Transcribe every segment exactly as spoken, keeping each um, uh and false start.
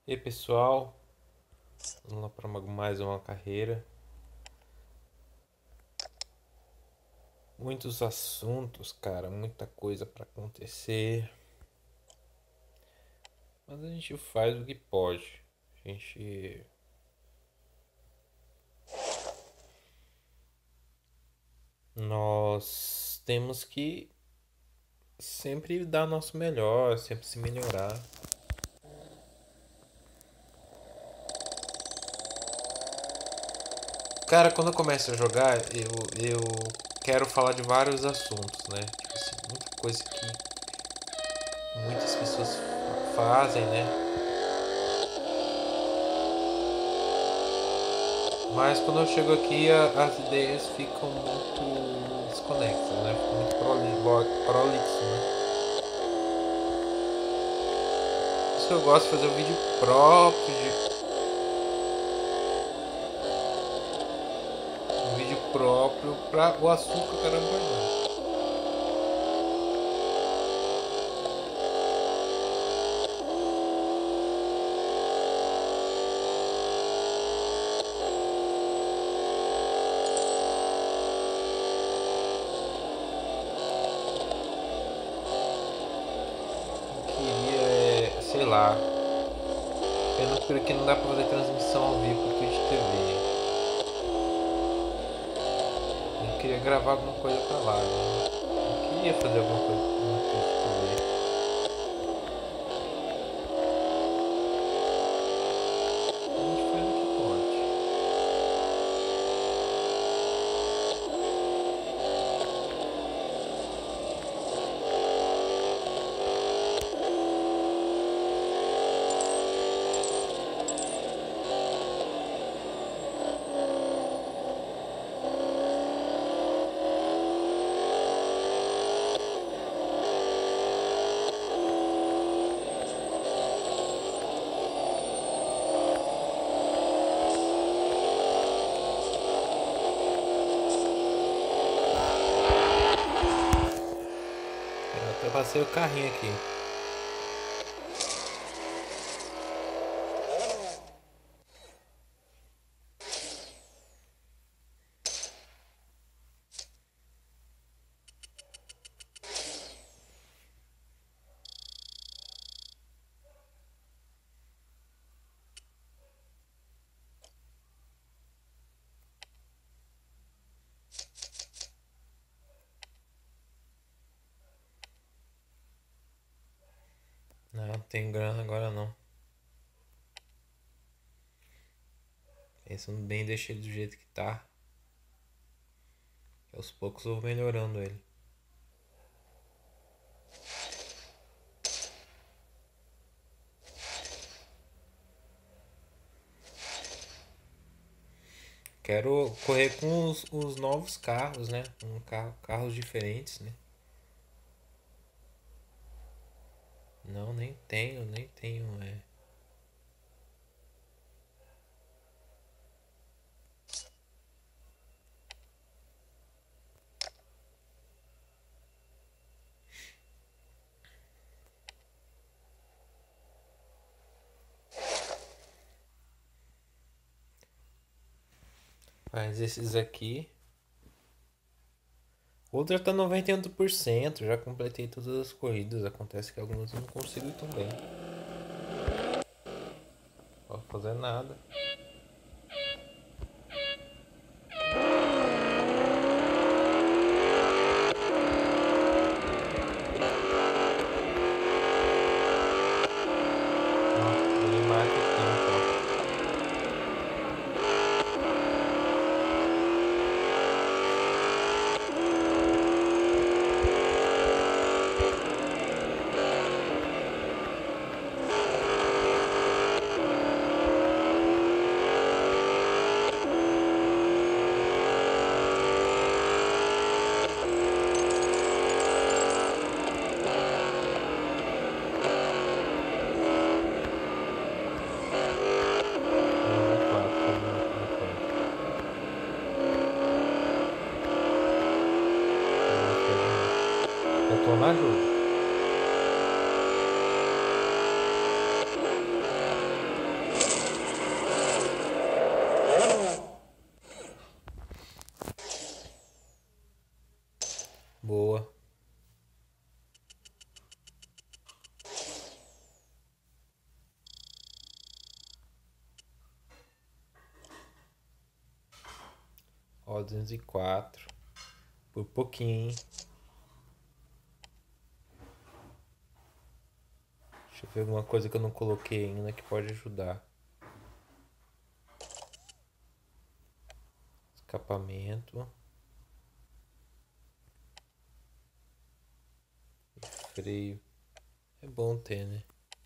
E aí, pessoal, vamos lá para mais uma carreira. Muitos assuntos, cara, muita coisa para acontecer. Mas a gente faz o que pode. A gente nós temos que sempre dar o nosso melhor, sempre se melhorar. Cara, quando eu começo a jogar, eu, eu quero falar de vários assuntos, né? Tipo assim, muita coisa que muitas pessoas fa- fazem, né? Mas quando eu chego aqui, a- as ideias ficam muito desconexas, né? Fica muito proli- lo- prolixo, né? Por isso que eu gosto de fazer um vídeo próprio, de, um vídeo próprio para o assunto que eu quero abordar. Eu queria, é, sei lá, pena por aqui não dá pra fazer transmissão ao vivo pro Twitch T V. Eu queria gravar alguma coisa pra lá, né? Eu queria fazer alguma coisa no Twitch T V. A gente faz o que pode. Eu até passei o carrinho aqui. Não, tem grana agora não. Pensando bem, deixei ele do jeito que tá. Aos poucos eu vou melhorando ele. Quero correr com os, os novos carros, né? Um carro, carros diferentes, né? Não, nem tenho, nem tenho, é. Mas esses aqui. Outro tá noventa e oito por cento, já completei todas as corridas. Acontece que algumas eu não consigo ir tão bem. Não posso fazer nada. Ó, ele marca o tempo, ó. Nove e quatro tá no, no tempo. Vamos terminar. Eu tô na ajuda. Ó, duzentos e quatro. Por pouquinho, hein? Deixa eu ver alguma coisa que eu não coloquei ainda que pode ajudar. Escapamento. Freio. É bom ter, né?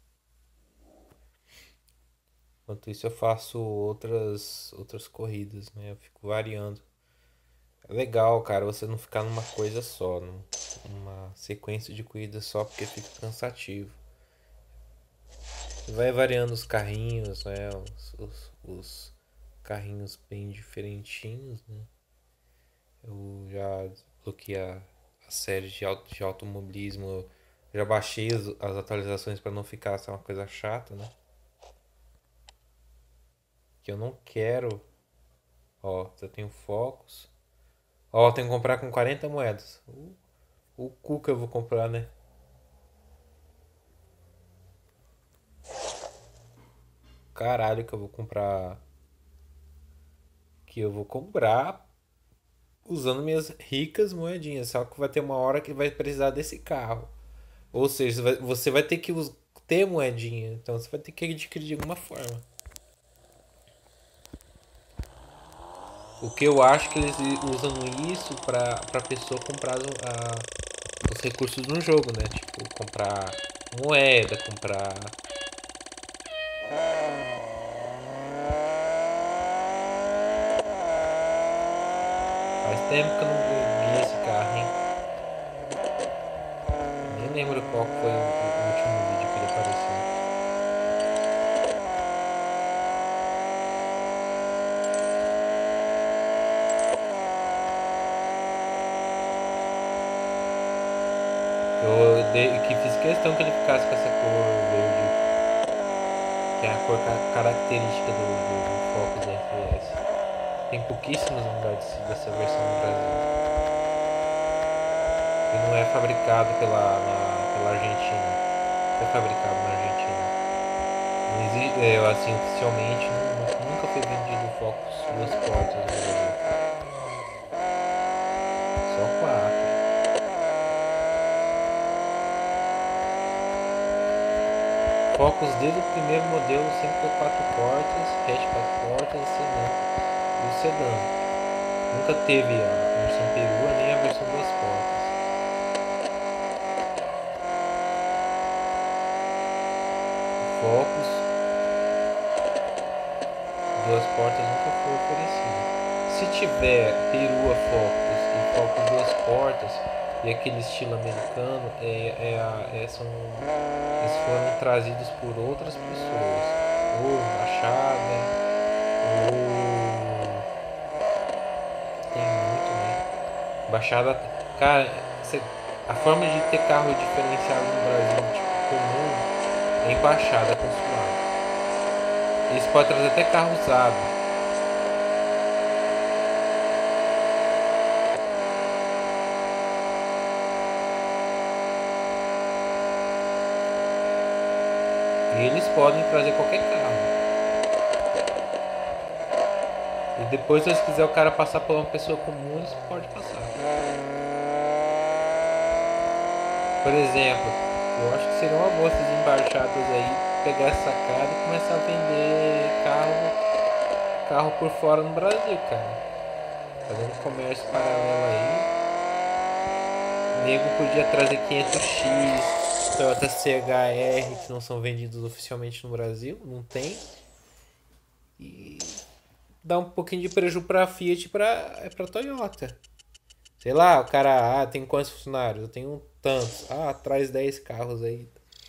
Enquanto isso eu faço outras outras corridas, né? Eu fico variando. É legal, cara, você não ficar numa coisa só, numa sequência de corridas só, porque fica cansativo. Você vai variando os carrinhos, né? Os, os, os carrinhos bem diferentinhos, né? Eu já desbloqueei a, a série de, auto, de automobilismo. Eu já baixei as, as atualizações para não ficar só uma coisa chata, né? Que eu não quero. Ó, eu tenho Focus. Ó, eu tenho que comprar com quarenta moedas. O, o cu que eu vou comprar, né? Caralho que eu vou comprar. Que eu vou comprar usando minhas ricas moedinhas. Só que vai ter uma hora que vai precisar desse carro. Ou seja, você vai ter que ter moedinha. Então você vai ter que adquirir de alguma forma. O que eu acho que eles usam isso pra, pra pessoa comprar a, os recursos no jogo, né? Tipo, comprar moeda, comprar. Faz tempo que eu não vi esse carro, hein? Nem lembro qual foi o, o último vídeo que ele apareceu. Eu dei, que fiz questão que ele ficasse com essa cor verde, que é a cor característica do, do, do Focus R S. Tem pouquíssimas unidades dessa versão no Brasil. E não é fabricado pela, na, pela Argentina. Foi fabricado na Argentina. Não existe, é, assim, oficialmente, nunca foi vendido o Focus duas portas no Brasil. Só quatro. Focus desde o primeiro modelo sempre foi quatro portas, hatch quatro portas e sedã. E o sedã. Nunca teve a versão perua nem a versão duas portas. Focus duas portas nunca foi oferecido. Se tiver perua Focus e Focus duas portas e aquele estilo americano, é, é, a, é são, eles foram trazidos por outras pessoas, ou embaixada, ou tem muito, né? Embaixada, cara, cê, a forma de ter carro diferenciado no Brasil, tipo comum, é embaixada consulado. Eles podem trazer até carro usado. E eles podem trazer qualquer carro. E depois, se eles quiser o cara passar por uma pessoa comum, eles podem passar. Por exemplo, eu acho que seria uma boa essas embaixadas aí pegar essa cara e começar a vender carro, carro por fora no Brasil, cara. Fazendo comércio paralelo aí. O nego podia trazer quinhentos X, Toyota C H R, que não são vendidos oficialmente no Brasil, não tem. E dá um pouquinho de prejuízo pra Fiat e pra, é pra Toyota. Sei lá, o cara, ah, tem quantos funcionários? Eu tenho tantos. Ah, traz dez carros aí.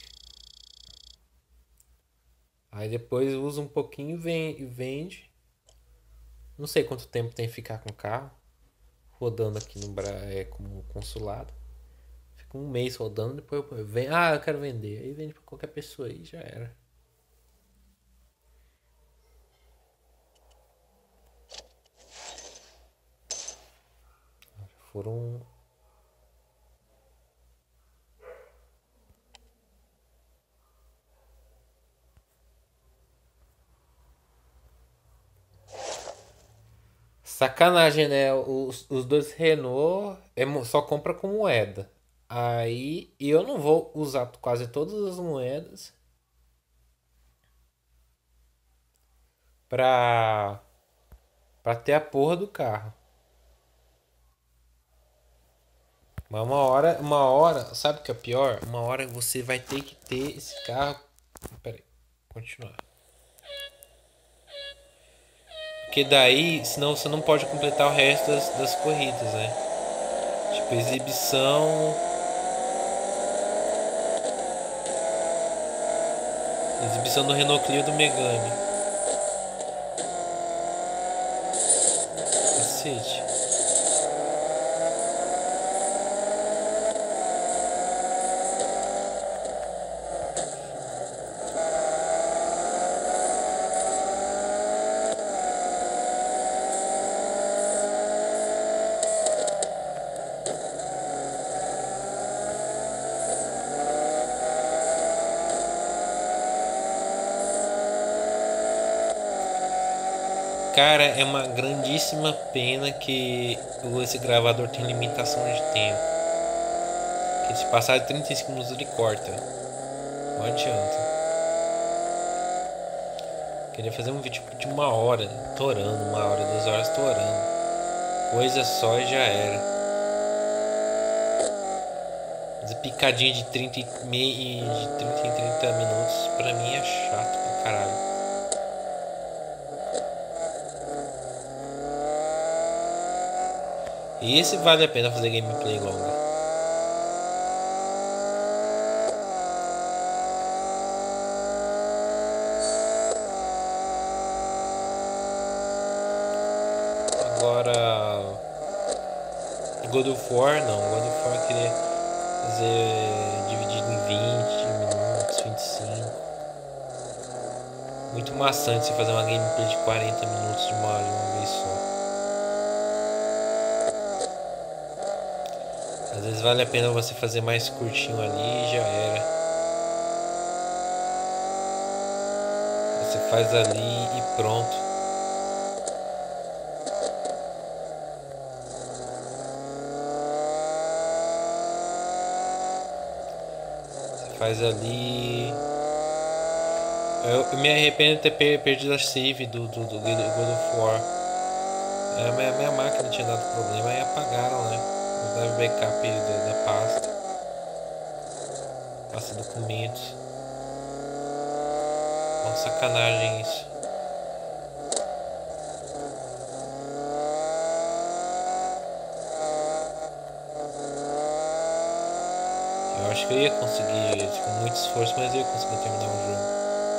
Aí depois usa um pouquinho e vende. Não sei quanto tempo tem que ficar com o carro. Rodando aqui no Bra... é, como consulado. Fica um mês rodando, depois vem. Ah, eu quero vender. Aí vende pra qualquer pessoa aí, já era. Foram. Sacanagem, né? Os, os dois Renault é mo- só compra com moeda. Aí e eu não vou usar quase todas as moedas pra, pra ter a porra do carro. Mas uma hora, uma hora, sabe o que é pior? Uma hora você vai ter que ter esse carro. Pera aí, continuar. Porque daí, senão você não pode completar o resto das, das corridas, né? Tipo, exibição. Exibição do Renault Clio do Megane. Cacete. Cara, é uma grandíssima pena que esse gravador tem limitação de tempo. Que se passar de trinta e cinco minutos ele corta. Não adianta. Queria fazer um vídeo de uma hora, torando, uma hora, duas horas torando. Coisa só e já era. Mas picadinha de trinta e meia, de trinta em trinta minutos pra mim é chato pra caralho. E esse vale a pena fazer gameplay longa. Agora, God of War não. God of War eu queria fazer dividido em vinte minutos, vinte e cinco. Muito maçante você fazer uma gameplay de quarenta minutos de uma, de uma vez só. Às vezes vale a pena você fazer mais curtinho ali e já era. Você faz ali e pronto. Você faz ali. Eu me arrependo de ter perdido a save do, do, do God of War. A minha, minha máquina tinha dado problema e apagaram, né? Eu dava backup da, da pasta. Pasta documentos. Uma sacanagem isso. Eu acho que eu ia conseguir, com muito esforço, mas eu ia conseguir terminar o jogo.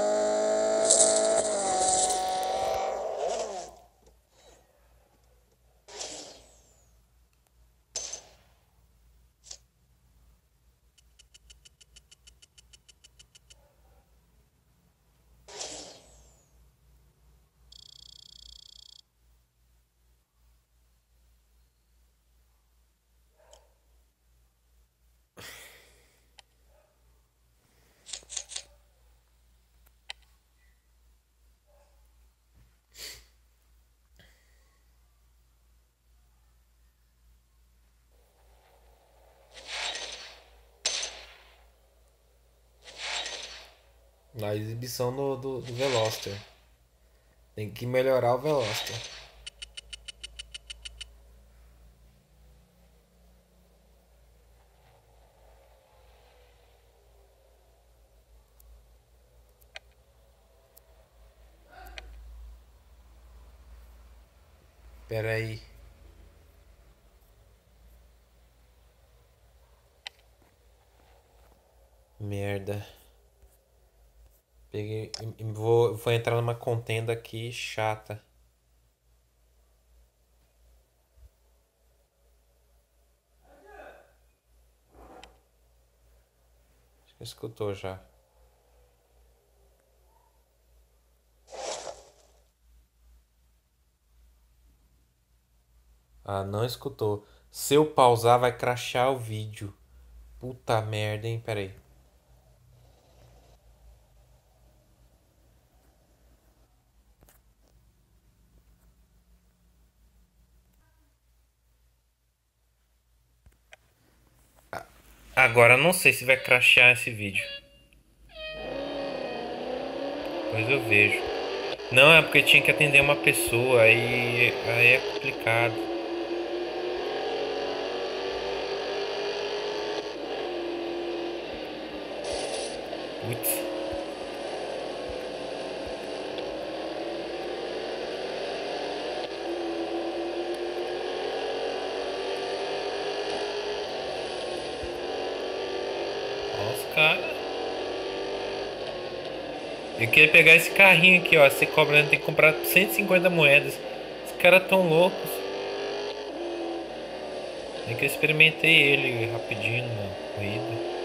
Na exibição do, do, do Veloster. Tem que melhorar o Veloster. Pera aí. Merda. Peguei. Vou, vou entrar numa contenda aqui chata. Acho que escutou já. Ah, não escutou. Se eu pausar, vai crashar o vídeo. Puta merda, hein? Pera aí. Agora não sei se vai crashear esse vídeo. Depois eu vejo. Não, é porque tinha que atender uma pessoa, aí, aí é complicado. Putz. Olha os caras. Eu queria pegar esse carrinho aqui, ó. Você cobrando, tem que comprar cento e cinquenta moedas. Os caras tão loucos. Nem que eu experimentei ele rapidinho na corrida.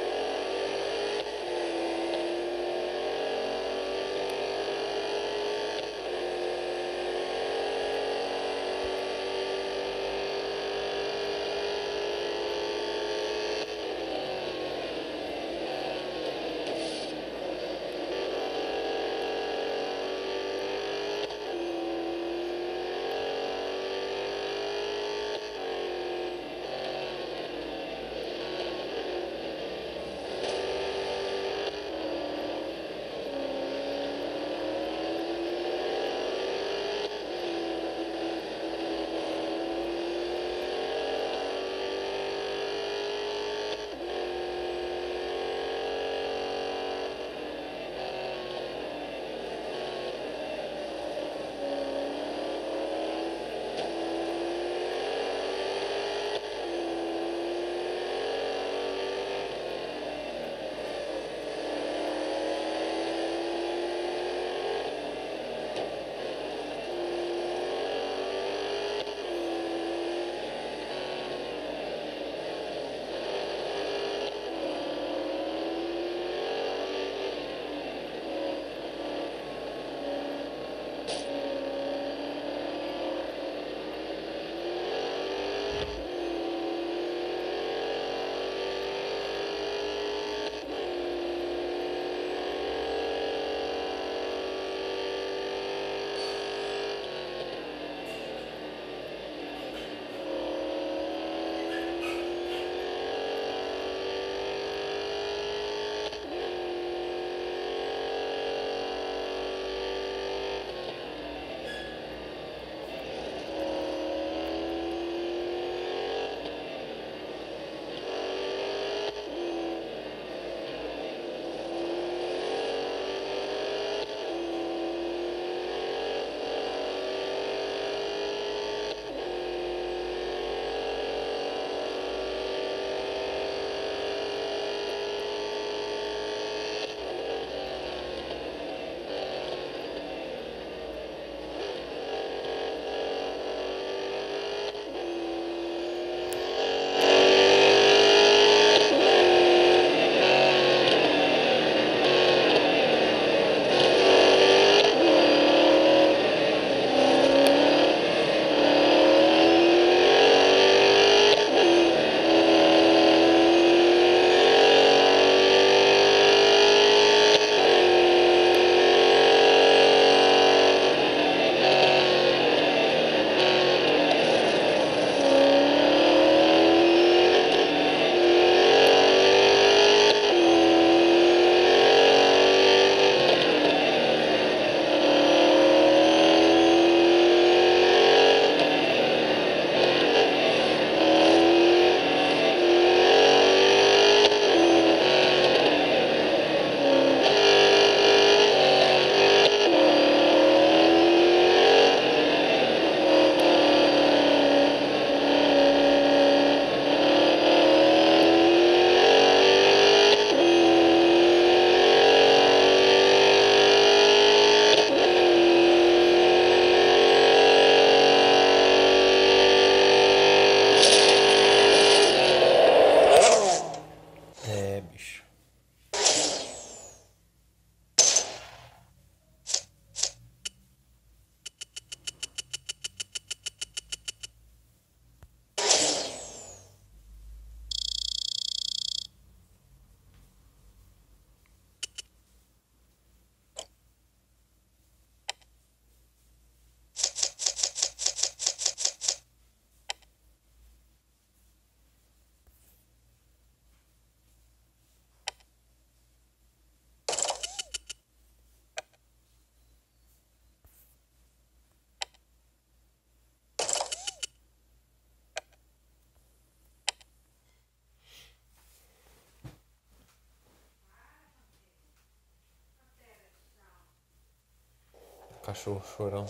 cachorro chorão.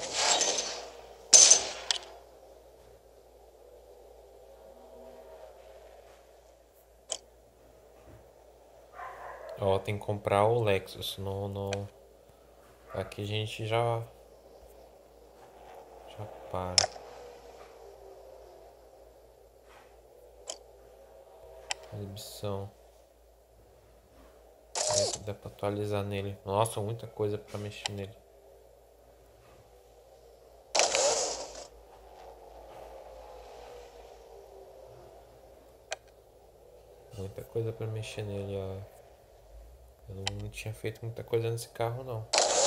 Ó, tem que comprar o Lexus. No, no... Aqui a gente já... Já para. Exibição. É, dá pra atualizar nele. Nossa, muita coisa pra mexer nele. Muita coisa pra mexer nele, ó. Eu não tinha feito muita coisa nesse carro, não.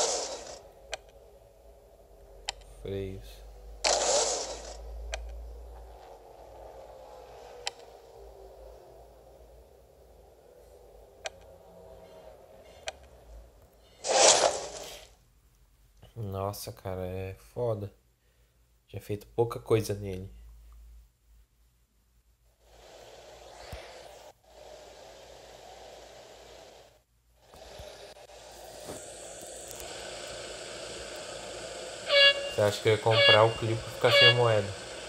Freios. Nossa, cara, é foda. Tinha feito pouca coisa nele. Você acha que eu ia comprar o Clio pra ficar sem moeda?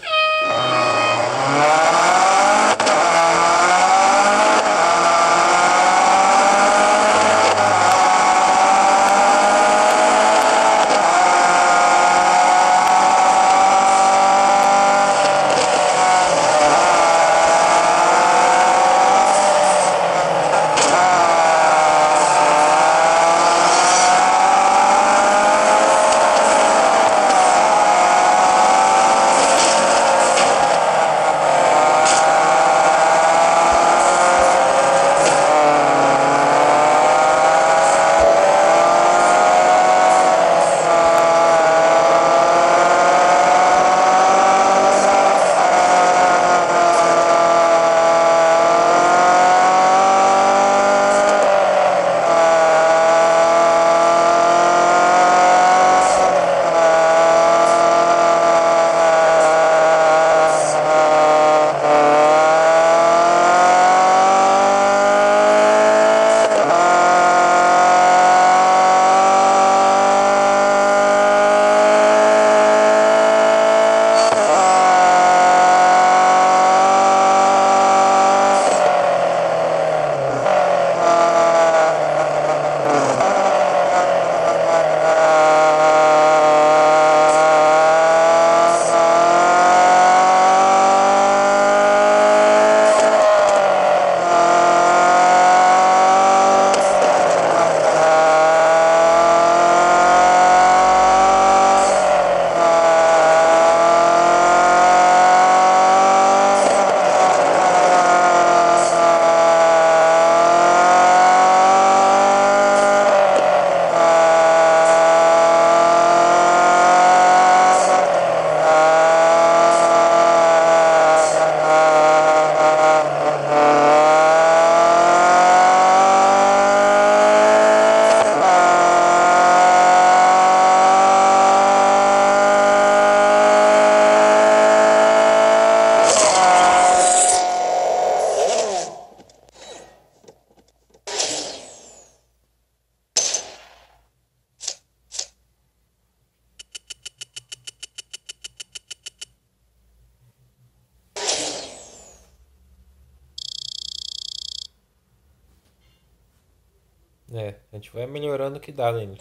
É, a gente vai melhorando o que dá nele.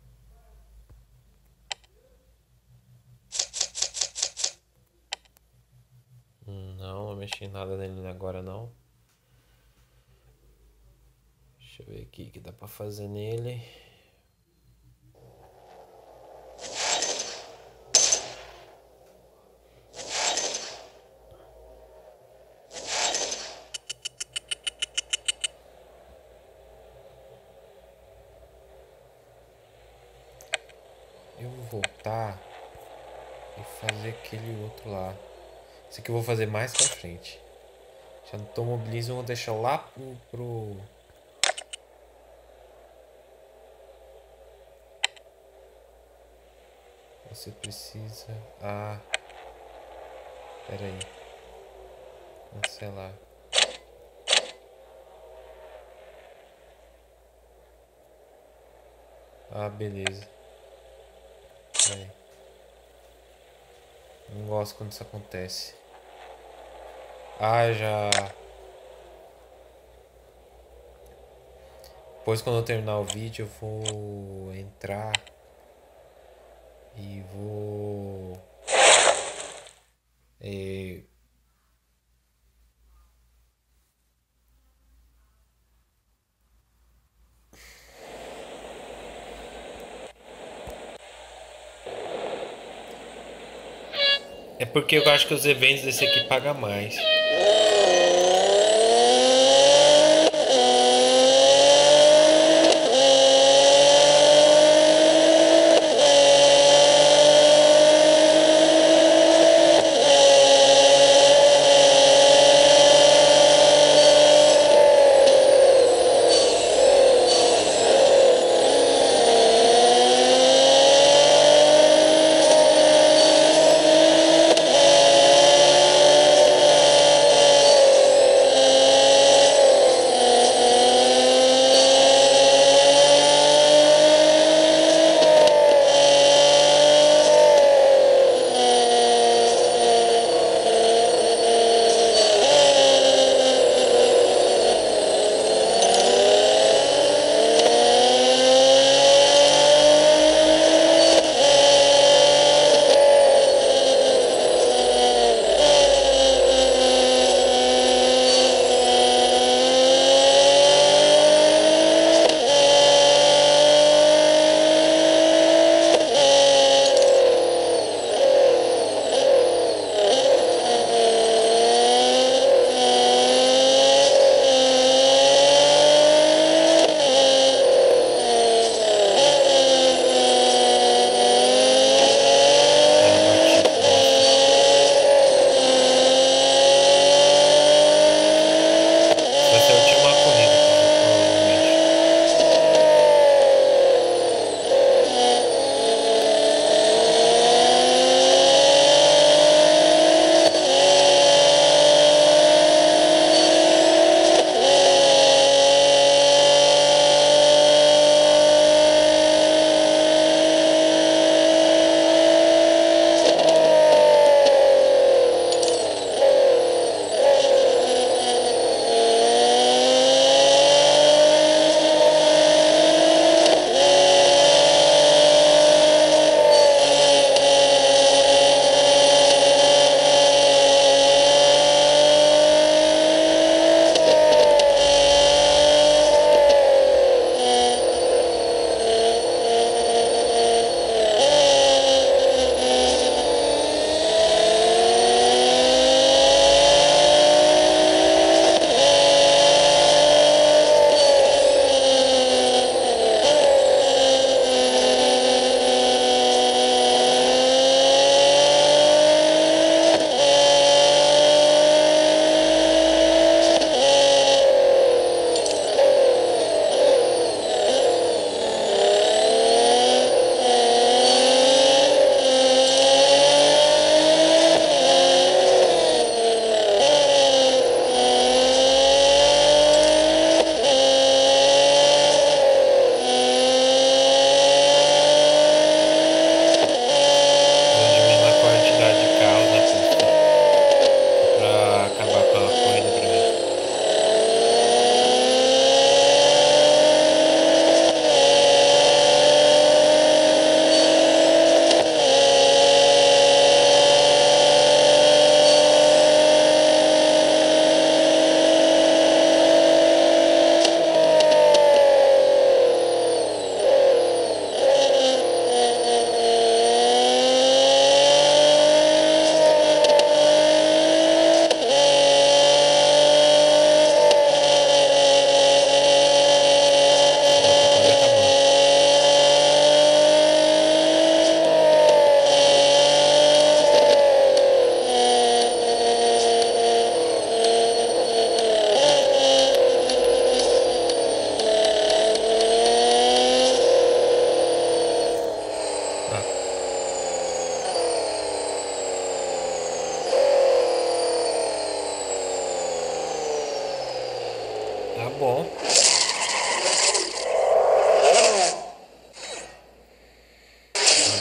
Hum, Não, não mexi em nada nele agora não. Deixa eu ver aqui o que dá pra fazer nele. Eu vou voltar e fazer aquele outro lá. Esse aqui eu vou fazer mais pra frente. Já no automobilismo eu vou deixar lá pro, pro... Você precisa... Ah... Pera aí. Cancelar. Ah, beleza. velho. Não gosto quando isso acontece. Ah, já. Depois, quando eu terminar o vídeo, eu vou entrar e vou. É, é porque eu acho que os eventos desse aqui pagam mais.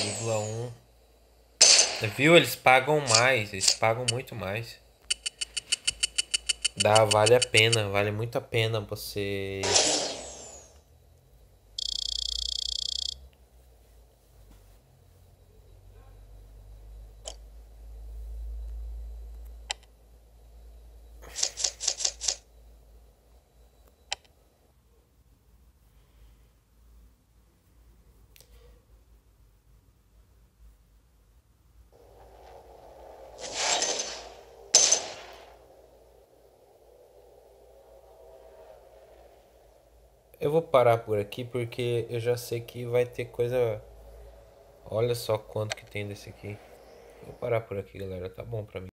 Fórmula um. Viu? Eles pagam mais, eles pagam muito mais. Dá, vale a pena, vale muito a pena você. Eu vou parar por aqui porque eu já sei que vai ter coisa. Olha só quanto que tem desse aqui. Vou parar por aqui, galera. Tá bom pra mim.